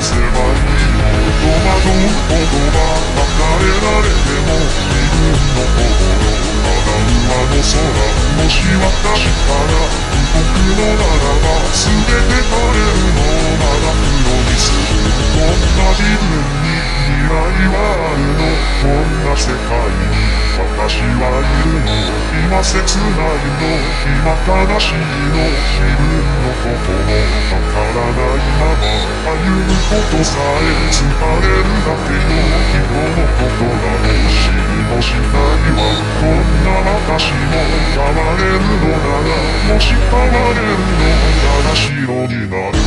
せばいいの。戸惑うことが与えられても自分の心叶うあの空。もし私から動くのならば全て枯れるのなら黒にする。こんな自分に未来はあるの。こんな世界に私はいるの。今切ないの、今悲しいの。自分のこともわからないまま歩むことさえ疲れるだけよ。人のことなど知りもしないわ。こんな私も変われるのなら、もし変われるのなら白になる。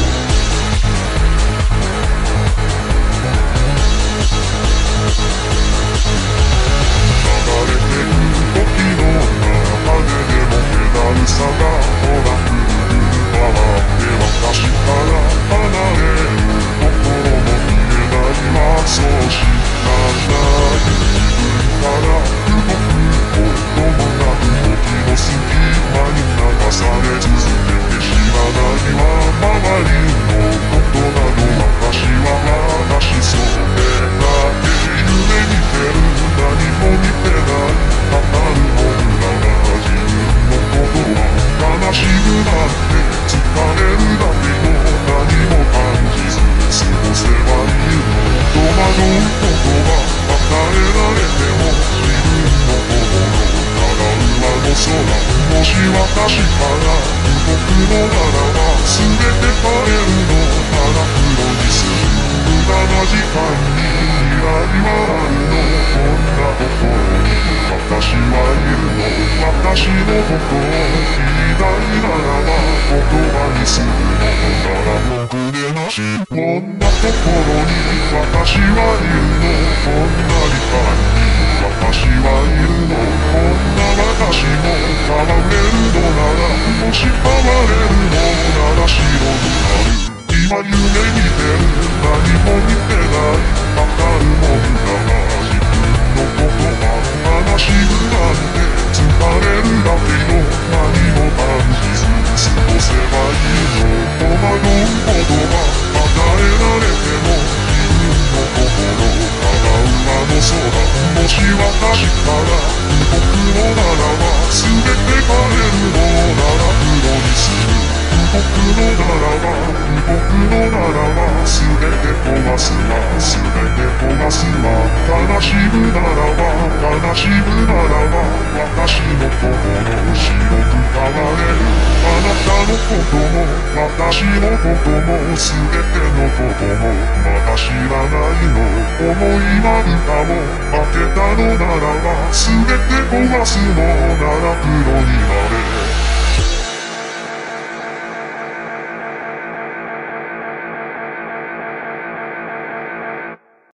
差がほら回って私から離れる。心も見えないわ。そうしない自分から動くこともなく、時の隙間に流され続けて知らないわ。周りのことなど私は話しそうでだけ夢見てる。何も見てないわかるもんだが自分のことは悲しむなんて疲れるだけよ。何も感じず過ごせばいいの。戸惑うことは与えられても自分の心叶うあの空。もし私から動くのならば全て変えるのなら黒にする。無駄な時間に未来はあるの。こんなところに私はいるの。私のことを言いたいならば言葉にするのならろくでなし。こんなところに私はいるの。こんな時間に私はいるの。こんな私も変われるのなら、もし変われるのなら白になる。今夢見てる。何も見てないわかるもんだが自分のことは悲しむなんて疲れるだけよ。何も感じず過ごせばいいの。戸惑うことが与えられても自分の心叶うあの空。もし私から動くのならば全て変えるのなら黒にする。動くのならば動くのならば全て壊すわ。全て壊すわ。悲しむならば悲しむならば私の心白く変われる。あなたのことも私のことも全てのこともまだ知らないの。思いまぶたも開けたのならば全て壊すのなら黒になれ。